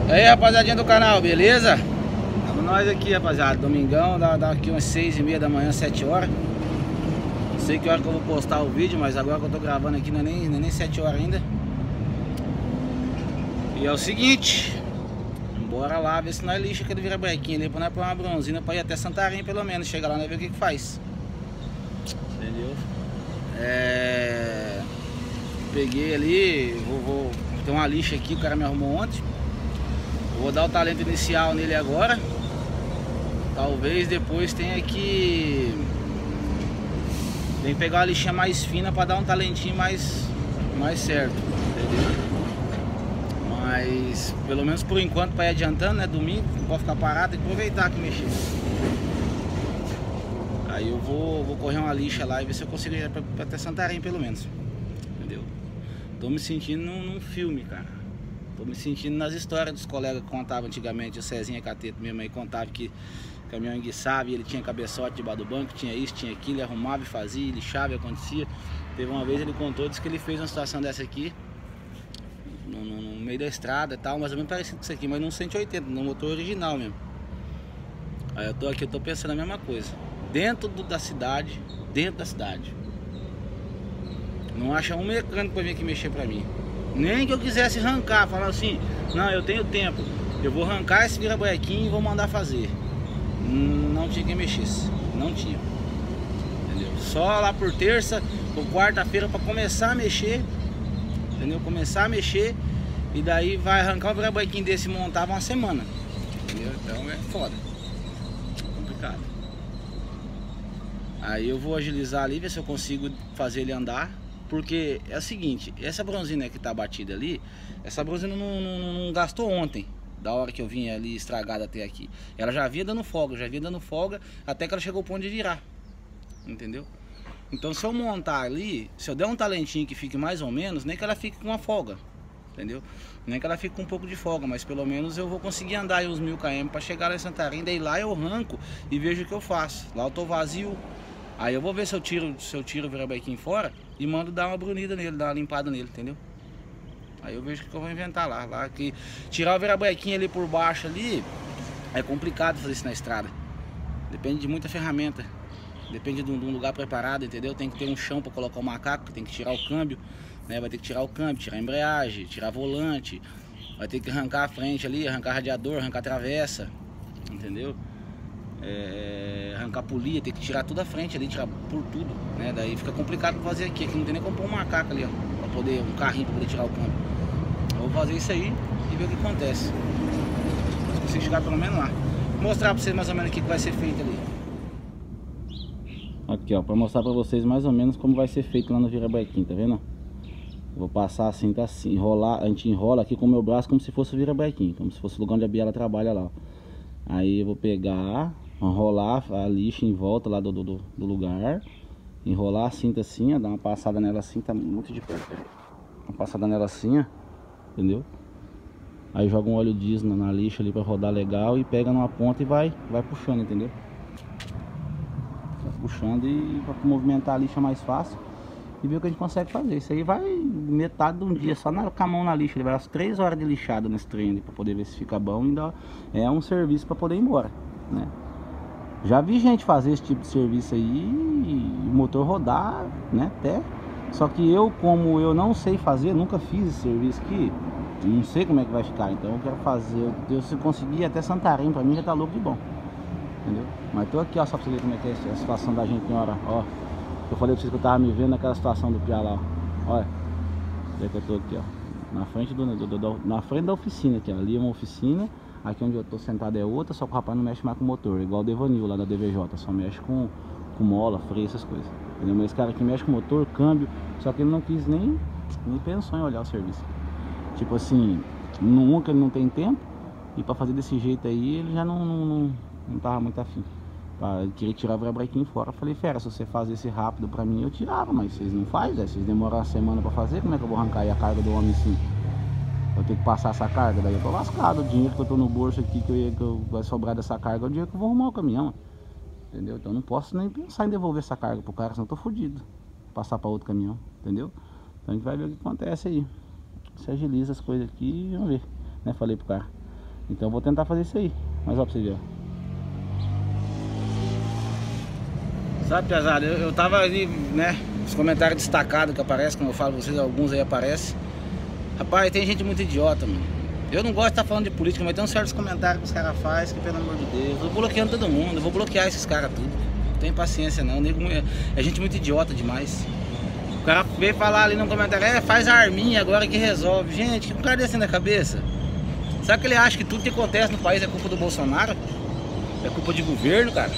E aí, rapaziadinha do canal, beleza? Estamos nós aqui, rapaziada. Domingão, dá aqui umas 6h30 da manhã, 7 horas. Não sei que hora que eu vou postar o vídeo, mas agora que eu tô gravando aqui não é nem 7 horas ainda. E é o seguinte, bora lá ver se nós lixa aquele virabrequinho ali pra nós pôr uma bronzina pra ir até Santarém pelo menos. Chega lá e ver o que faz. Entendeu? Peguei ali, vou ter uma lixa aqui, o cara me arrumou ontem. Vou dar o talento inicial nele agora. Talvez depois tenha que pegar uma lixinha mais fina para dar um talentinho mais certo, entendeu? Mas pelo menos por enquanto, para ir adiantando, né? Domingo, não pode ficar parado, tem que aproveitar aqui mexer. Aí eu vou correr uma lixa lá e ver se eu consigo ir até Santarém pelo menos, entendeu? Tô me sentindo num filme, cara. Tô me sentindo nas histórias dos colegas que contavam antigamente. O Cezinha Cateto mesmo aí contava que caminhão enguiçava e ele tinha cabeçote debaixo do banco, tinha isso, tinha aquilo, ele arrumava e fazia, ele lixava e acontecia. Teve uma vez ele contou, disse que ele fez uma situação dessa aqui no meio da estrada e tal, mais ou menos parecido com isso aqui, mas num 180, no motor original mesmo. Aí eu tô aqui, eu tô pensando a mesma coisa. Dentro da cidade, não acha um mecânico pra vir aqui mexer pra mim. Nem que eu quisesse arrancar, falar assim, não, eu tenho tempo, eu vou arrancar esse virabrequinho e vou mandar fazer. Não tinha quem mexesse, não tinha, entendeu? Só lá por terça ou quarta-feira para começar a mexer, entendeu? Começar a mexer e daí vai arrancar um virabrequinho desse e montava uma semana, entendeu? Então é foda, complicado. Aí eu vou agilizar ali, ver se eu consigo fazer ele andar. Porque é o seguinte, essa bronzina que tá batida ali, essa bronzina não gastou ontem, da hora que eu vim ali estragada até aqui. Ela já vinha dando folga, até que ela chegou ao ponto de virar, entendeu? Então se eu montar ali, se eu der um talentinho que fique mais ou menos, nem que ela fique com uma folga, entendeu? Nem que ela fique com um pouco de folga, mas pelo menos eu vou conseguir andar aí uns 1000 km para chegar lá em Santarém. Daí lá eu arranco e vejo o que eu faço. Lá eu tô vazio. Aí eu vou ver se eu tiro o virabrequinho fora e mando dar uma brunida nele, dar uma limpada nele, entendeu? Aí eu vejo o que eu vou inventar lá que tirar o virabrequinho ali por baixo ali é complicado fazer isso na estrada. Depende de muita ferramenta, depende de um lugar preparado, entendeu? Tem que ter um chão para colocar o macaco, tem que tirar o câmbio, né? Vai ter que tirar o câmbio, tirar a embreagem, tirar volante, vai ter que arrancar a frente ali, arrancar radiador, arrancar travessa, entendeu? Arrancar polia, tem que tirar tudo a frente ali, tirar por tudo, né? Daí fica complicado pra fazer aqui não tem nem como pôr um macaco ali, ó, pra poder, um carrinho pra poder tirar o câmbio. Eu vou fazer isso aí e ver o que acontece. Se consigo chegar pelo menos lá. Vou mostrar pra vocês mais ou menos o que vai ser feito ali. Aqui, ó, pra mostrar pra vocês mais ou menos como vai ser feito lá no virabrequinho, tá vendo? Vou passar assim, tá assim, enrolar, a gente enrola aqui com o meu braço como se fosse o virabrequinho, como se fosse o lugar onde a Biela trabalha lá, ó. Aí eu vou pegar, enrolar a lixa em volta lá do lugar, enrolar a cinta assim, ó, dar uma passada nela assim, tá muito de perto, uma passada nela assim, ó, entendeu? Aí joga um óleo diesel na lixa ali pra rodar legal e pega numa ponta e vai puxando, entendeu? Vai puxando e pra movimentar a lixa mais fácil e ver o que a gente consegue fazer. Isso aí vai metade de um dia só com a mão na lixa. Ele vai às 3 horas de lixada nesse trem ali pra poder ver se fica bom. Ainda é um serviço pra poder ir embora, né? Já vi gente fazer esse tipo de serviço aí e o motor rodar, né, até. Só que como eu não sei fazer, nunca fiz esse serviço aqui, não sei como é que vai ficar. Então eu quero fazer, se conseguir ir até Santarém, pra mim já tá louco de bom, entendeu? Mas tô aqui, ó, só pra você ver como é que é a situação da gente na hora, ó. Eu falei pra vocês que eu tava me vendo naquela situação do Piá lá, ó. Olha, onde é que eu tô aqui, ó, na frente na frente da oficina aqui, ó. Ali é uma oficina, aqui onde eu tô sentado é outra, só que o rapaz não mexe mais com o motor, igual o Devanil lá da DVJ, só mexe com mola, freio, essas coisas, entendeu? Mas esse cara aqui mexe com motor, câmbio, só que ele não quis nem pensou em olhar o serviço. Tipo assim, nunca ele não tem tempo, e pra fazer desse jeito aí ele já não tava muito afim. Ele queria tirar o virabrequinho fora. Eu falei, fera, se você fazer esse rápido pra mim, eu tirava, mas vocês não fazem, né? Vocês demoram uma semana pra fazer, como é que eu vou arrancar aí a carga do homem assim? Eu tenho que passar essa carga, daí eu tô lascado. O dinheiro que eu tô no bolso aqui, que vai sobrar dessa carga, é o dinheiro que eu vou arrumar o caminhão, entendeu? Então eu não posso nem pensar em devolver essa carga pro cara, senão eu tô fodido. Passar pra outro caminhão, entendeu? Então a gente vai ver o que acontece aí. Se agiliza as coisas aqui e vamos ver, né? Falei pro cara. Então eu vou tentar fazer isso aí. Mas ó pra você ver, ó. Sabe, pesado, eu tava ali, né, os comentários destacados que aparecem, como eu falo pra vocês, alguns aí aparecem. Rapaz, tem gente muito idiota, mano. Eu não gosto de estar falando de política, mas tem uns certos comentários que os caras fazem que, pelo amor de Deus, eu vou bloqueando todo mundo, eu vou bloquear esses caras tudo. Não tem paciência não, é gente muito idiota demais. O cara veio falar ali no comentário, faz a arminha agora que resolve. Gente, que um cara desse na cabeça? Será que ele acha que tudo que acontece no país é culpa do Bolsonaro? É culpa de governo, cara?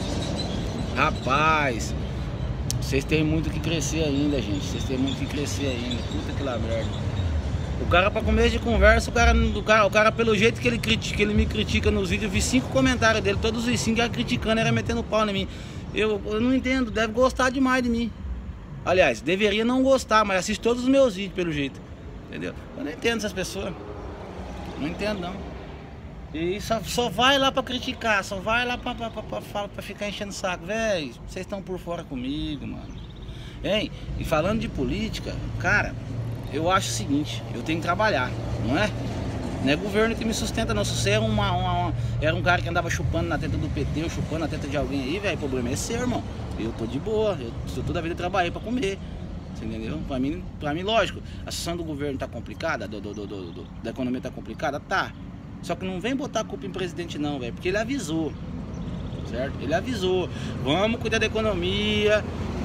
Rapaz, vocês têm muito que crescer ainda, gente. Vocês têm muito que crescer ainda. Puta que lá merda. O cara, pra começo de conversa, o cara pelo jeito que ele me critica nos vídeos, eu vi 5 comentários dele, todos os 5 era criticando, era metendo pau em mim. Eu não entendo, deve gostar demais de mim. Aliás, deveria não gostar, mas assiste todos os meus vídeos pelo jeito. Entendeu? Eu não entendo essas pessoas. Não entendo não. E só vai lá pra criticar, só vai lá pra ficar enchendo o saco. Véi, vocês estão por fora comigo, mano. Hein? E falando de política, cara, eu acho o seguinte, eu tenho que trabalhar, não é? Não é governo que me sustenta não. Se você era um cara que andava chupando na teta do PT, ou chupando na teta de alguém aí, velho, o problema é seu, irmão. Eu tô de boa, eu toda a vida trabalhei pra comer. Você entendeu? Pra mim, lógico, a situação do governo tá complicada, da economia tá complicada, tá. Só que não vem botar a culpa em presidente não, velho, porque ele avisou, certo? Ele avisou, vamos cuidar da economia,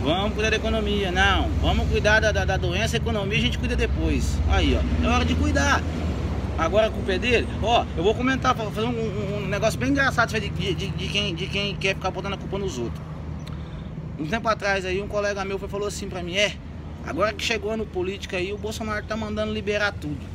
não, vamos cuidar da doença, a economia a gente cuida depois. Aí, ó, é hora de cuidar. Agora a culpa é dele. Ó, eu vou comentar, fazer um negócio bem engraçado de quem quer ficar botando a culpa nos outros. Um tempo atrás aí, um colega meu falou assim pra mim, agora que chegou no política aí, o Bolsonaro tá mandando liberar tudo.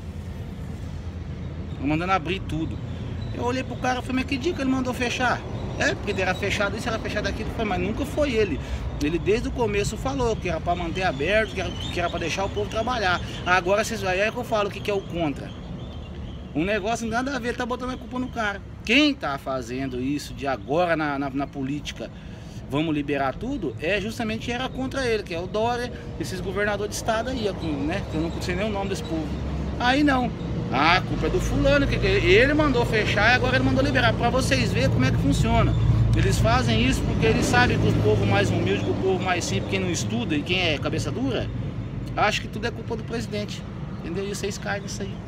Tá mandando abrir tudo. Eu olhei pro cara e falei, mas que dia que ele mandou fechar? Porque era fechado isso, era fechado aquilo, mas nunca foi ele. Ele desde o começo falou que era pra manter aberto, que era pra deixar o povo trabalhar. Agora vocês aí é que eu falo o que é o contra. Um negócio nada a ver, ele tá botando a culpa no cara. Quem tá fazendo isso de agora na política, vamos liberar tudo, justamente era contra ele, que é o Dória, esses governadores de estado aí, né? Que eu não sei nem o nome desse povo. Aí não. A culpa é do fulano, que ele mandou fechar e agora ele mandou liberar. Pra vocês verem como é que funciona. Eles fazem isso porque eles sabem que o povo mais humilde, que o povo mais simples, quem não estuda e quem é cabeça dura, acha que tudo é culpa do presidente. Entendeu? E vocês caem nisso aí.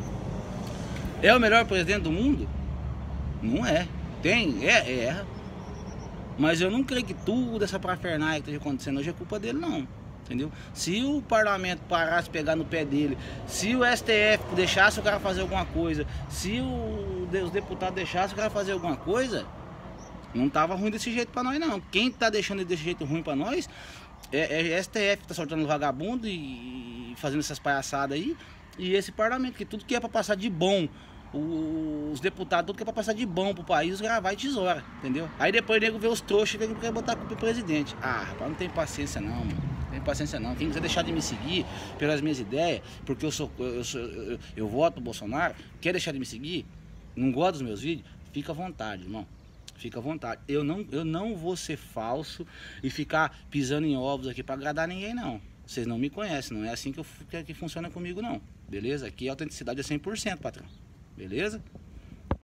É o melhor presidente do mundo? Não é. Erra. Mas eu não creio que tudo essa parafernália que esteja acontecendo hoje é culpa dele, não. Entendeu? Se o parlamento parasse de pegar no pé dele, se o STF deixasse o cara fazer alguma coisa, se os deputados deixassem o cara fazer alguma coisa, não tava ruim desse jeito pra nós não. Quem tá deixando desse jeito ruim pra nós é STF que tá soltando vagabundo e fazendo essas palhaçadas aí, e esse parlamento, que tudo que é pra passar de bom, os deputados, tudo que é pra passar de bom pro país, os caras vai tesoura, entendeu? Aí depois o nego vê os trouxas e vem querer botar a culpa pro presidente. Rapaz, não tem paciência não, mano. Não tem paciência não. Quem quiser deixar de me seguir pelas minhas ideias, porque eu voto pro Bolsonaro, quer deixar de me seguir, não gosta dos meus vídeos, fica à vontade, irmão. Fica à vontade. Eu não vou ser falso e ficar pisando em ovos aqui pra agradar ninguém, não. Vocês não me conhecem, não é assim que funciona comigo, não. Beleza? Aqui a autenticidade é 100%, patrão. Beleza?